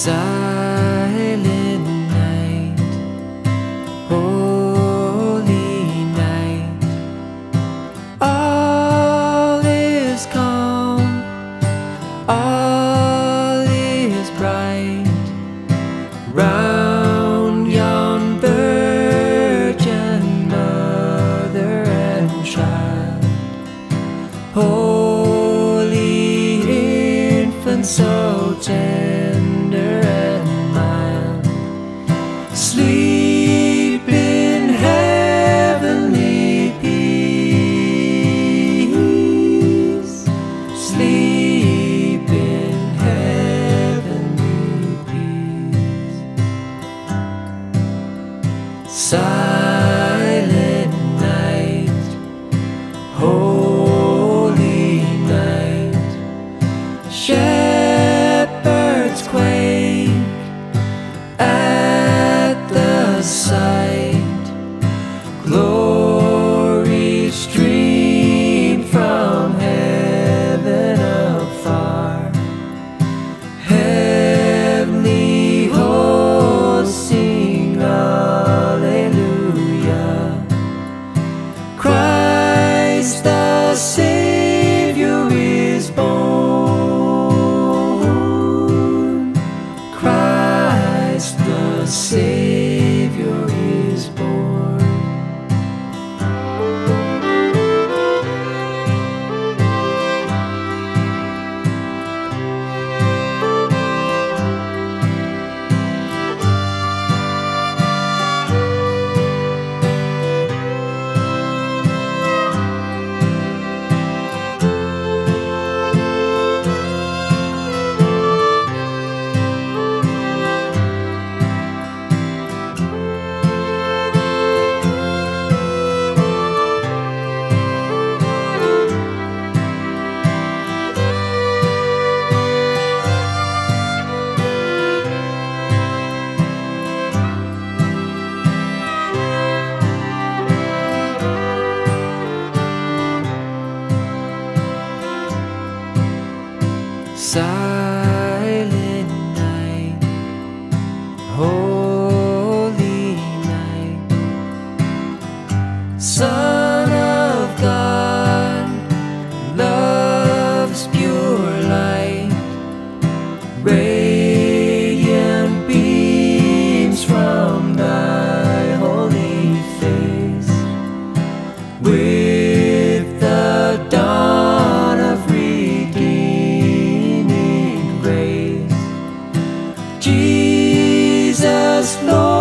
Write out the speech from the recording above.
Silent night, holy night, all is calm, all is bright, round yon virgin mother and child, holy infant so tender and mild, sleep in heavenly peace, sleep in heavenly peace. Silent night, holy night, shepherds quake at the sight, glory stream from heaven afar, heavenly hosts sing Alleluia. Christ the Savior is born, Christ the Savior is born. Silent night, holy night, Son of God, love's pure light, radiant beams from thy holy face, with the dawn of redeeming grace. Jesus, Lord,